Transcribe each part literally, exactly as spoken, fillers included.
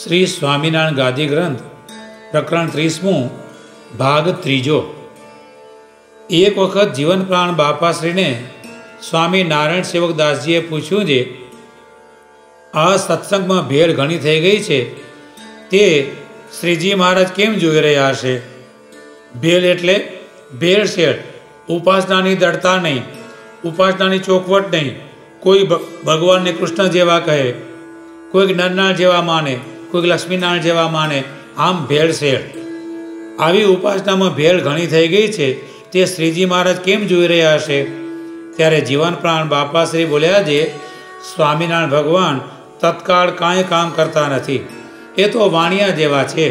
श्री स्वामीनारायण गादी ग्रंथ प्रकरण त्रीसमू भाग त्रीजो। एक वखत जीवन प्राण बापाश्री ने स्वामी नारायण सेवकदासजीए पूछ्યું जे आ सत्संग में भेड़ घणी थई गई छे ते श्रीजी महाराज केम जोई रह्या हशे। भेड़ एटले भेड़सेड़, उपासनानी दृढ़ता नहीं, उपासनानी चौकवट नहीं। कोई भगवान ने कृष्ण जेवा कहे, कोई नरनारायण जेवा माने, कोई लक्ष्मीनारायण जेवा माने, आम भेड़सेड़। आवी उपासना में भेड़ घणी थई गई छे ते श्रीजी महाराज केम जोई रह्या हशे। त्यारे जीवन प्राण बापाश्री बोल्या जे स्वामीनारायण भगवान तत्काळ कांई काम करता नथी, ए तो वाणिया जेवा छे।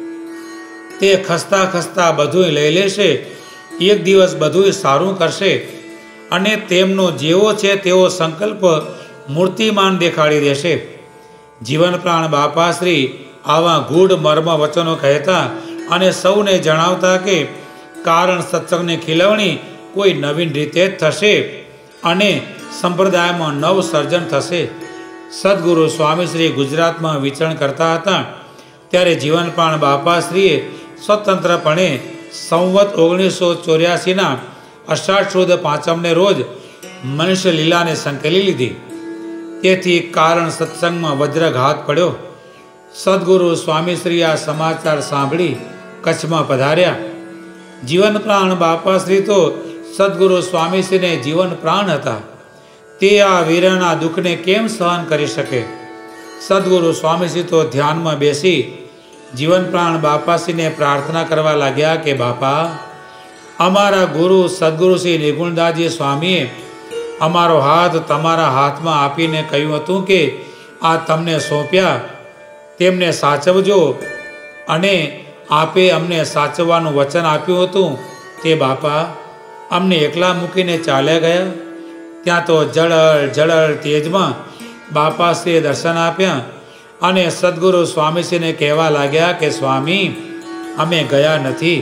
ते खसता खसता बधुंय लई लेशे, एक दिवस बधुंय सारूं करशे अने तेमनो जेवो छे तेवो संकल्प मूर्तिमान देखाड़ी देशे। जीवन प्राण बापाश्री आवा गूढ़ मर्म वचनो कहता अने सौने जणावता के कारण सत्संगनी खीलवणी कोई नवीन रीते थशे अने संप्रदायमां नव सर्जन थशे। सद्गुरु स्वामीश्री गुजरात में विचरण करता हता त्यारे जीवन प्राण बापाश्रीए स्वतंत्रपणे संवत ओगनीस सौ चौरासी ना अषाढ़ सुद पांचम ने रोज मनुष्य लीला ने संकेली लीधी। तेथी कारण सत्संग में वज्रघात पड्यो। सद्गुरु स्वामीश्री आ समाचार सांभळी कच्छ में पधार्या। जीवन प्राण बापाश्री तो सद्गुरु स्वामीश्री ने जीवन प्राण हता, ते आ वीरना दुख ने केम सहन करी शके। सद्गुरु स्वामीश्री तो ध्यान में बेसी जीवन प्राण बापाश्री ने प्रार्थना करवा लाग्या के बापा, अमारा गुरु सद्गुरु श्री निर्गुणदासजी स्वामीए अमारो हाथ तमारा हाथ में आपीने कह्युं हतुं के आ तमने सौंप्या, तेमने साचवजो अने आपे अमने साचववानुं वचन आप्युं हतुं ते बापा अमने एकला मूकीने चाल्या गया। त्यां तो जळहळ जळहळ तेजमां बापाश्रीए दर्शन आप्या अने सद्गुरु स्वामीश्रीने कहेवा लाग्या के स्वामी अमे गया नथी,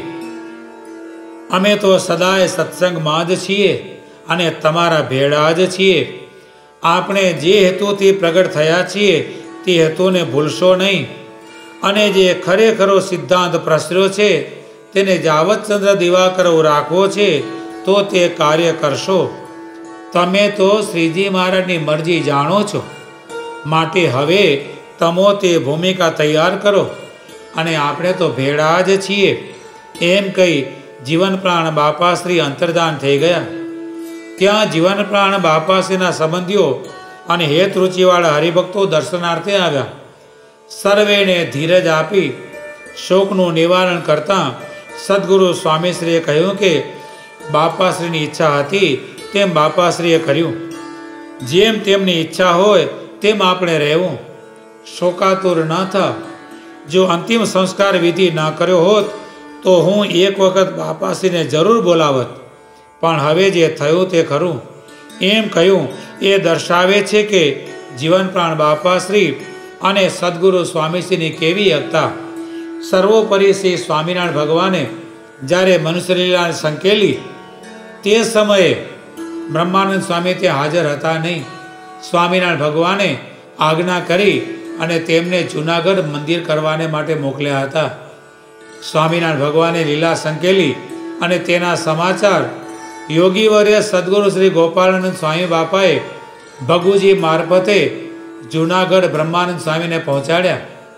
अमे तो सदाय सत्संग में ज छीए अने तमारा भेड़ा ज छीए। आपणे जे हेतुथी प्रगट थया छीए ते हेतुने भूलशो नहीं अने जे खरेखरो सिद्धांत प्रसर्यो छे तेने जावतचंद्र दिवाकरो राखवो छे तो ते कार्य करशो। तमे तो श्रीजी महाराजनी मरजी जाणो छो, माटे हवे तमो ते भूमिका तैयार करो अने आपणे तो भेड़ा ज छीए एम कही जीवन प्राण बापाश्री अंतर्धान थई गया। त्यां जीवन प्राण बापाश्रीना संबंधीओ अने हेत रुचिवाळा हरिभक्तो दर्शनार्थे आव्या। सर्वेने धीरज आपी शोकनुं निवारण करता सद्गुरु स्वामीश्रीए कह्युं के बापाश्रीनी इच्छा हती तेम बापाश्रीए कर्युं। जेम तेमनी इच्छा होय तेम आपणे रहेवुं। शोकातुर न था। जो अंतिम संस्कार विधि न कर्यो होत तो हूँ एक वखत बापाश्री ने जरूर बोलावत, पण हवे जे थयुं ते खरुं एम कह्युं ए दर्शावे छे के जीवन प्राण बापाश्री अने सद्गुरु स्वामीश्रीनी केवी एकता। सर्वोपरि श्री स्वामीनारायण भगवाने ज्यारे मनुष्य लीला संकेली ते समये ब्रह्मानंद स्वामी ते हाजर हता नहीं। स्वामीनारायण भगवाने आज्ञा करी अने तेमने जूनागढ़ मंदिर करवाने माटे मोकल्या हता। स्वामीनारायण भगवाने लीला संकेली अने तेना समाचार योगीवर्य सद्गुरु श्री गोपालानंद स्वामी बापाए भगुजी मार्फते जूनागढ़ ब्रह्मानंद स्वामी ने पहोंचाड्या।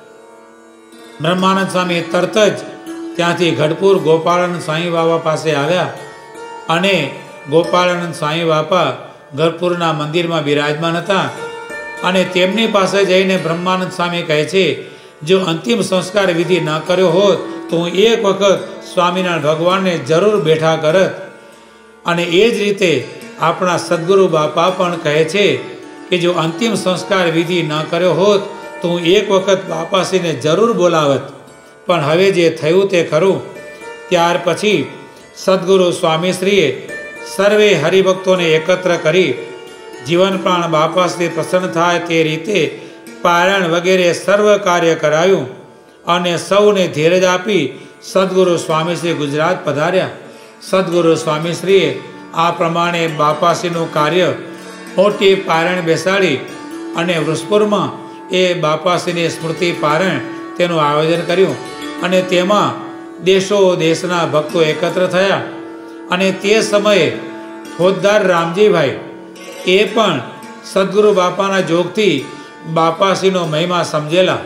ब्रह्मानंद स्वामी तरत ज त्यांथी गढ़पुर गोपालानंद स्वामी बाबा पासे आव्या अने गोपालानंद स्वामी बापा गढ़पुरना मंदिर में बिराजमान हता अने तेमनी पासे जईने ब्रह्मानंद स्वामी कहे छे जो अंतिम संस्कार विधि न कर्यो होत तो हूँ एक वखत स्वामीनारायण भगवान ने जरूर बैठा करत। अने ए ज रीते अपना सद्गुरु बापा पण कहे छे कि जो अंतिम संस्कार विधि न कर्यो होत तो हूँ एक वखत बापाश्री ने जरूर बोलावत, पण हवे जे थयुं ते खरुं। त्यार पछी सद्गुरु स्वामीश्रीए सर्वे हरिभक्तों ने एकत्र करी जीवन प्राण बापाश्री प्रसन्न थाय ते रीते पारायण वगैरह सर्व कार्य करायुं अने सौने धीरज आपी सद्गुरु स्वामीश्री गुजरात पधार्या। सद्गुरु स्वामीश्रीए आ प्रमाणे बापाश्रीनुं कार्य मोटी पारायण बेसाड़ी अने वृषपुर में એ બાપાશ્રીની સ્મૃતિ પારણ તેનું આયોજન કર્યું અને તેમાં દેશો દેશના ભક્તો એકત્ર થયા અને તે સમયે ફોજદાર રામજીભાઈ એ પણ સદગુરુ બાપાના જોગથી બાપાશ્રીનો મહિમા સમજેલા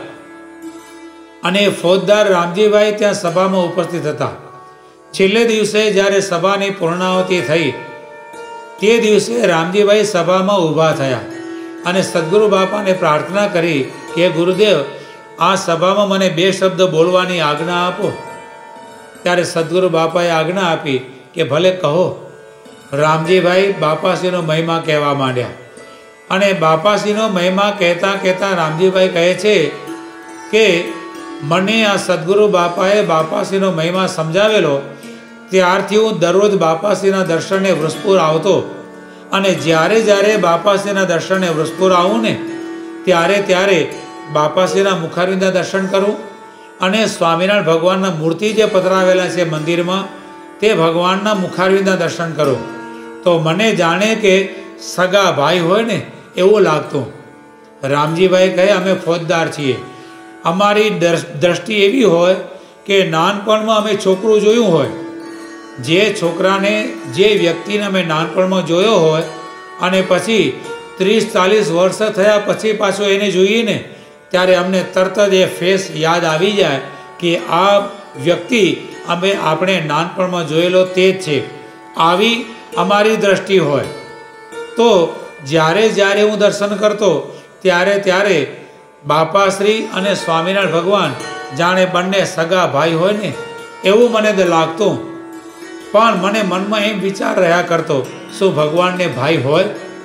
અને ફોજદાર રામજીભાઈ ત્યાં સભામાં ઉપસ્થિત હતા. છેલ્લે દિવસે જ્યારે સભાની પૂર્ણાહુતિ થઈ તે દિવસે રામજીભાઈ સભામાં ઊભા થયા અને સદગુરુ બાપાને પ્રાર્થના કરી કે ગુરુદેવ, આ સભામાં મને બે શબ્દ બોલવાની આજ્ઞા આપો. ત્યારે સદગુરુ બાપાએ આજ્ઞા આપી કે ભલે કહો. રામજીભાઈ બાપાશ્રીનો મહિમા કહેવા માંડ્યા અને બાપાશ્રીનો મહિમા કહેતા કહેતા રામજીભાઈ કહે છે કે મને આ સદગુરુ બાપાએ બાપાશ્રીનો મહિમા સમજાવેલો ત્યારથી હું દરરોજ બાપાશ્રીના દર્શને વૃષપુર આવતો અને જ્યારે જ્યારે બાપાશ્રીના દર્શને વૃષપુર આવું ને ત્યારે ત્યારે બાપાશ્રીના મુખારવિંદના દર્શન કરું અને સ્વામિનારાયણ ભગવાનના મૂર્તિ જે પધરાવેલા છે મંદિરમાં તે ભગવાનના મુખારવિંદના દર્શન કરું તો મને જાણે કે સગા ભાઈ હોય ને એવું લાગતું. રામજીભાઈ કહે અમે ફોજદાર છીએ, અમારી દ્રષ્ટિ એવી હોય કે નાનપણમાં અમે છોકરું જોયું હોય, જે છોકરાને જે વ્યક્તિને અમે નાનપણમાં જોયો હોય અને પછી ત્રીસ ચાલીસ વર્ષ થયા પછી પાછો એને જોઈએ ને ત્યારે અમને તરત જ એ ફેસ યાદ આવી જાય કે આ વ્યક્તિ અમે આપણે નાનપણમાં જોયેલો તે જ છે. આવી અમારી દ્રષ્ટિ હોય તો જ્યારે જ્યારે હું દર્શન કરતો ત્યારે ત્યારે બાપાશ્રી અને સ્વામિનારાયણ ભગવાન જાણે બંને સગા ભાઈ હોય ને એવું મને લાગતું. પણ મને મનમાં એમ વિચાર રહ્યા કરતો શું ભગવાનને ભાઈ હોય?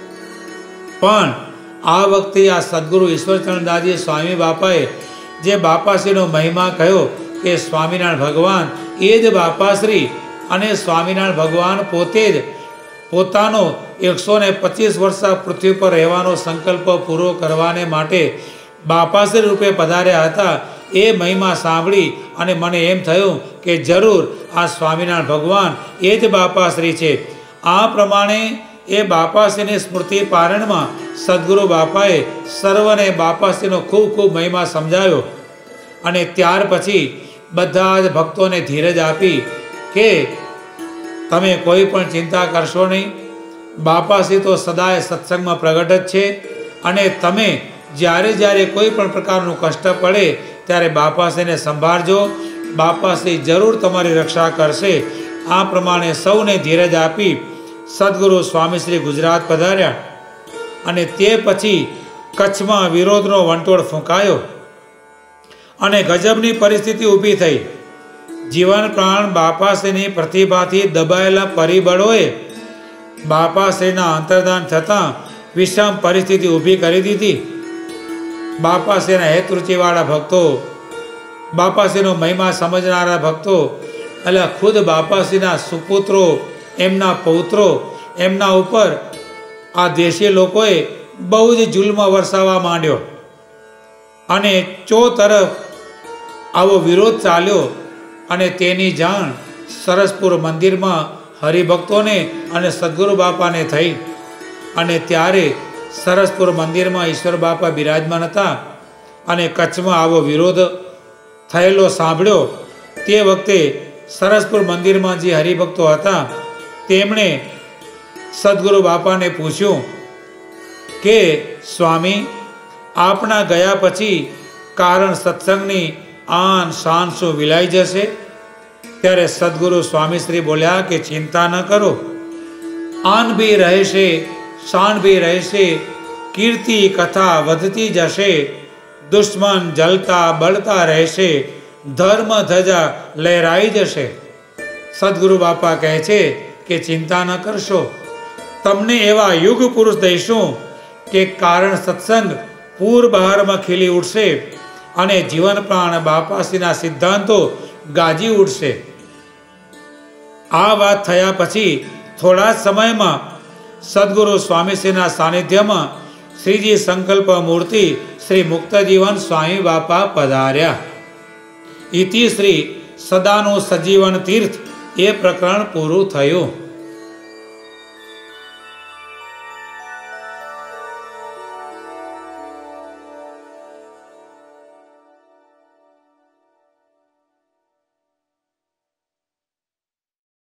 પણ આ વખતે આ સદગુરુ ઈશ્વરચંદ્રદાસજી સ્વામી બાપાએ જે બાપાશ્રીનો મહિમા કહ્યો કે સ્વામિનારાયણ ભગવાન એ જ બાપાશ્રી અને સ્વામિનારાયણ ભગવાન પોતે જ પોતાનો એકસો ને પચીસ વર્ષ પૃથ્વી પર રહેવાનો સંકલ્પ પૂરો કરવાને માટે બાપાશ્રી રૂપે પધાર્યા હતા. એ મહિમા સાંભળી અને મને એમ થયું કે જરૂર આ સ્વામિનારાયણ ભગવાન એ જ બાપાશ્રી છે. આ પ્રમાણે એ બાપાશ્રીની સ્મૃતિ પારણમાં સદગુરુ બાપાએ સર્વને બાપાશ્રીનો ખૂબ ખૂબ મહિમા સમજાવ્યો અને ત્યાર પછી બધા જ ભક્તોને ધીરજ આપી કે તમે કોઈ પણ ચિંતા કરશો નહીં. બાપાશ્રી તો સદાય સત્સંગમાં પ્રગટ જ છે અને તમે જ્યારે જ્યારે કોઈ પણ પ્રકારનું કષ્ટ પડે ત્યારે બાપાશ્રીને સંભાળજો, બાપાશ્રી જરૂર તમારી રક્ષા કરશે. આ પ્રમાણે સૌને ધીરજ આપી સદગુરુ સ્વામીશ્રી ગુજરાત પધાર્યા અને તે પછી કચ્છમાં વિરોધનો વંટોળ ફૂંકાયો અને ગજબની પરિસ્થિતિ ઊભી થઈ. જીવન પ્રાણ બાપાશ્રીની પ્રતિભાથી દબાયેલા પરિબળોએ બાપાશ્રીના અંતર્ધાન થતાં વિષમ પરિસ્થિતિ ઊભી કરી દીધી. બાપાશ્રીના હેતરુચિવાળા ભક્તો, બાપાશ્રીનો મહિમા સમજનારા ભક્તો એટલે ખુદ બાપાશ્રીના સુપુત્રો, એમના પૌત્રો, એમના ઉપર આ દેશી લોકોએ બહુ જ જુલ્મ વરસાવવા માંડ્યો અને ચો તરફ આવો વિરોધ ચાલ્યો અને તેની જાણ સરસપુર મંદિરમાં હરિભક્તોને અને સદગુરુ બાપાને થઈ અને ત્યારે સરસપુર મંદિરમાં ઈશ્વર બાપા બિરાજમાન હતા અને કચ્છમાં આવો વિરોધ થયેલો સાંભળ્યો. તે વખતે સરસપુર મંદિરમાં જે હરિભક્તો હતા તેમણે સદગુરુ બાપાને પૂછ્યું કે સ્વામી, આપના ગયા પછી કારણ સત્સંગની આન શાન શું વિલાઈ જશે? ત્યારે સદગુરુ સ્વામીશ્રી બોલ્યા કે ચિંતા ન કરો, આન ભી રહેશે, શાન ભી રહેશે, કીર્તિ કથા વધતી જશે, દુશ્મન જલતા બળતા રહેશે, ધર્મ ધજા લહેરાઈ જશે. સદગુરુ બાપા કહે છે કે ચિંતા ન કરશો, તમને એવા યુગ પુરુષ દઈશું કે કારણ સત્સંગ પૂર બહારમાં ખીલી ઉઠશે અને જીવન પ્રાણ બાપાશ્રીના સિદ્ધાંતો ગાજી ઉઠશે. આ વાત થયા પછી થોડા સમયમાં સદગુરુ સ્વામીશ્રીના સાનિધ્યમાં શ્રીજી સંકલ્પ મૂર્તિ શ્રી મુક્તજીવન સ્વામી બાપા પધાર્યા. ઇતિ શ્રી સદાનું સજીવન તીર્થ એ પ્રકરણ પૂરું થયું.